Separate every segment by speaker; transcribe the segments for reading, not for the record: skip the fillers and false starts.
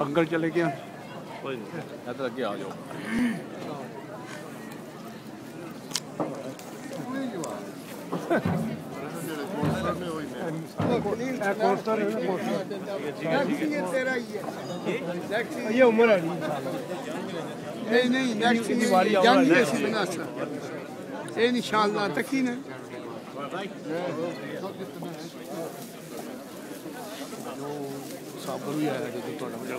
Speaker 1: Uncle चले गए
Speaker 2: कोई नहीं इधर अगे आ जाओ
Speaker 1: ये उम्र है
Speaker 3: नहीं नेक्स्ट इंशाल्लाह तक ही ना
Speaker 1: साबर भी आया जो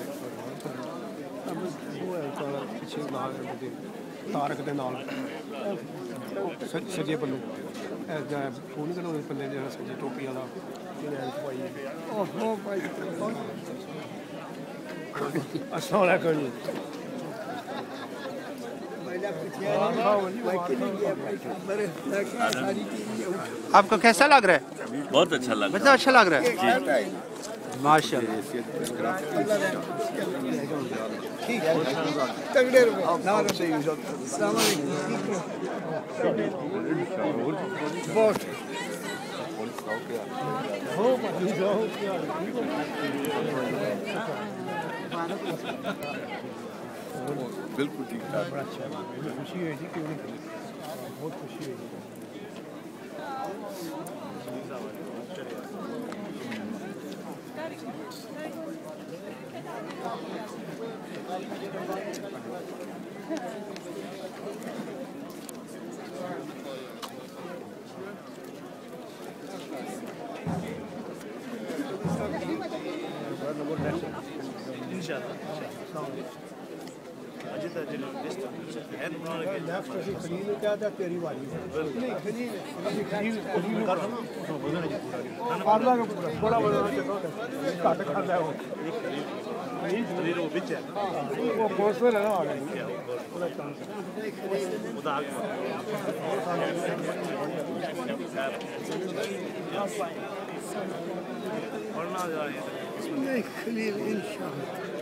Speaker 1: पिछे तारक के नाल सजे पल्लू फोन नहीं करना बंदे जो सजे टोपी वाला अस्सलाम वालेकुम जी आपको कैसा लग रहा है?
Speaker 2: बहुत अच्छा लग
Speaker 1: मतलब अच्छा लग रहा है माशाल्लाह
Speaker 2: बिल्कुल ठीक ठाक
Speaker 1: खुशी हुई थी क्यों नहीं बहुत खुशी हुई तेरी बारी थोड़ा घट खाता है वो कौशल है ना
Speaker 3: खलील इंशाल्लाह